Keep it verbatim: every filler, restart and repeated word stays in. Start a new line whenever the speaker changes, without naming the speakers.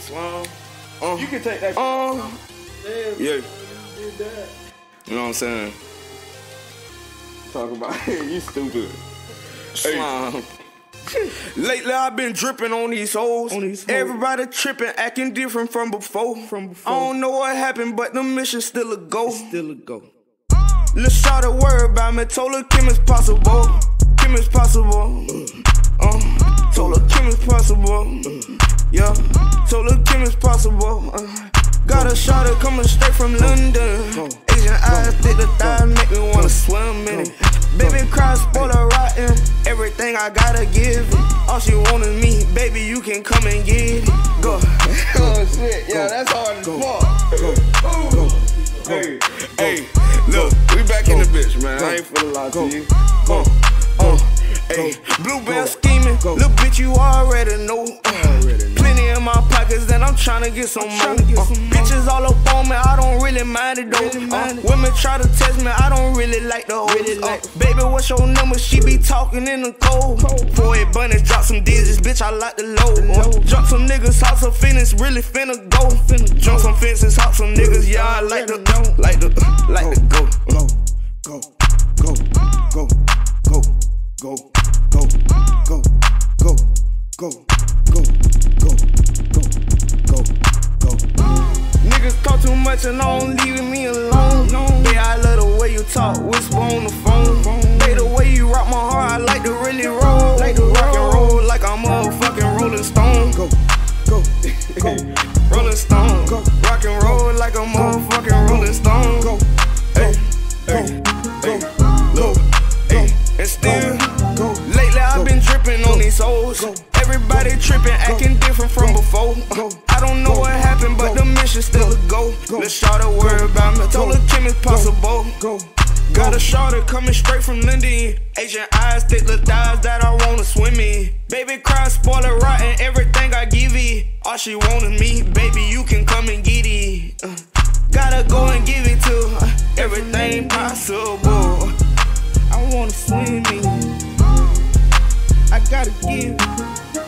Slime. Uh,
You can take that.
Uh,
Damn,
yeah.
you did that.
You know what I'm saying?
Talk about it. You stupid.
Slime. Lately I've been dripping on these hoes.
On these hoes.
Everybody tripping, acting different from before.
From before.
I don't know what happened, but the mission still a go.
Still a go.
Let's try to worry about me. Told her Kim is possible. Kim is possible. Uh, told her Kim is possible. Yeah. Told her Kim is possible. Uh, got a shot of coming straight from London. Asian eyes, thick the thighs, make me wanna swim in it. Baby cry, spoiler rotten. Everything I gotta give it. All she want is me, baby. You can come and get it. Go.
Oh shit, yeah, that's hard as fuck.
Go. Go. Hey, hey, look, we back in the bitch, man. I ain't finna lie to you. Uh, uh, hey, bluebell scheming, little bitch, you already know. Uh, plenty in my pockets, and I'm tryna get some more. Uh, bitches all up on me, I don't really mind it though. Uh, women try to test me, I don't really like the hoes. Uh, baby, what's your number? She be talking in the cold. For it bunnies, drop some digits, bitch, I like the low. Uh, drop some niggas, hop some finish, really finna go. Jump some fences, hop some niggas, yeah, I like the like the like the go.
Go, go, go, go, go, go, go, go, go, go, go, go, go, go, go.
Niggas talk too much and don't leave me alone. Yeah, I love the way you talk, whisper on the phone. Hey, the way you rock my heart, I like to really roll. Like to rock and roll like I'm a fucking Rolling Stone.
Go, go, go,
Rolling Stone.
Go.
Rock and roll like a motherfucking Rolling Stone.
go,
Hey,
go,
hey,
go,
look, hey, and still,
go,
lately I've been dripping on these hoes.
Go.
Everybody tripping, acting different from before. Uh, I don't know what happened, but the mission still a go. Let's try to worry about me. Told her Kim is possible.
go,
Got a shorty coming straight from London. Asian eyes, thick little thighs that I wanna swim in. Baby cry, spoiler rotten, everything I give it. All she want is me, baby, you can come and get it. Uh, gotta go and give it to her, everything possible. I wanna swim in, I gotta give it.